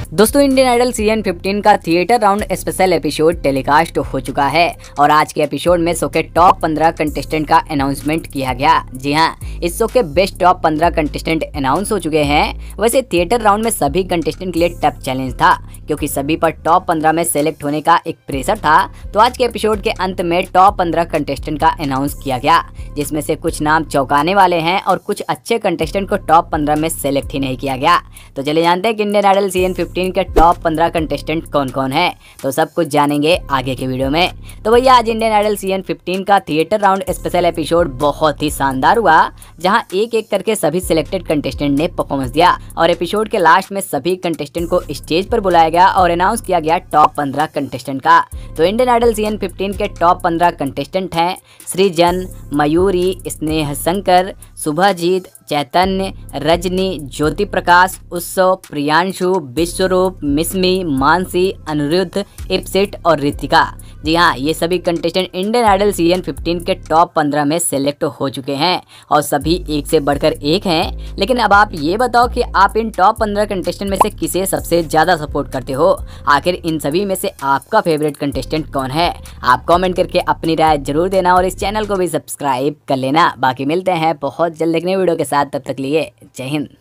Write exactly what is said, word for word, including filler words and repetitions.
दोस्तों Indian idol season fifteen का theatre round special episode telecast हो चुका है और आज के एपिसोड में शो के टॉप पंद्रह कंटेस्टेंट का अनाउंसमेंट किया गया। जी हां, इस शो के बेस्ट टॉप पंद्रह कंटेस्टेंट अनाउंस हो चुके हैं। वैसे थिएटर राउंड में सभी कंटेस्टेंट के लिए टफ चैलेंज था क्योंकि सभी पर टॉप पंद्रह में सेलेक्ट होने का एक प्रेशर था। तो आज के एपिसोड के अंत में टॉप पंद्रह कंटेस्टेंट का अनाउंस किया गया, जिसमें से कुछ नाम चौंकाने वाले हैं और कुछ अच्छे कंटेस्टेंट को टॉप पंद्रह में सेलेक्ट ही नहीं किया गया। तो चलिए जानते हैं कि इंडियन आइडल सीजन फिफ्टीन के टॉप पंद्रह कंटेस्टेंट कौन कौन है। तो सब कुछ जानेंगे आगे के वीडियो में। तो भैया आज इंडियन आइडल सीजन फिफ्टीन का थिएटर राउंड स्पेशल एपिसोड बहुत ही शानदार हुआ, जहां एक एक करके सभी सिलेक्टेड कंटेस्टेंट ने परफॉर्मेंस दिया और एपिसोड के लास्ट में सभी कंटेस्टेंट को स्टेज पर बुलाया गया और अनाउंस किया गया टॉप पंद्रह कंटेस्टेंट का। तो इंडियन आइडल सीजन फिफ्टीन के टॉप पंद्रह कंटेस्टेंट हैं सृजन, मयूरी, स्नेह शंकर, शुभजीत, चैतन्य, रजनी, ज्योति प्रकाश, उत्सव, प्रियांशु, विश्वरूप, मिस्मी, मानसी, अनिरुद्ध, इप्सिट और रितिका। जी हाँ, ये सभी contestant Indian idol season fifteen के टॉप पंद्रह में सेलेक्ट हो चुके हैं और सभी एक से बढ़कर एक हैं। लेकिन अब आप ये बताओ कि आप इन टॉप पंद्रह कंटेस्टेंट में से किसे सबसे ज़्यादा सपोर्ट करते हो। आखिर इन सभी में से आपका फेवरेट कंटेस्टेंट कौन है? आप कमेंट करके अपनी राय जरूर देना और इस चैनल को भी सब्सक्राइब कर लेना। बाकी मिलते हैं बहुत जल्द एक नई वीडियो के साथ, तब तक लिए जय हिंद।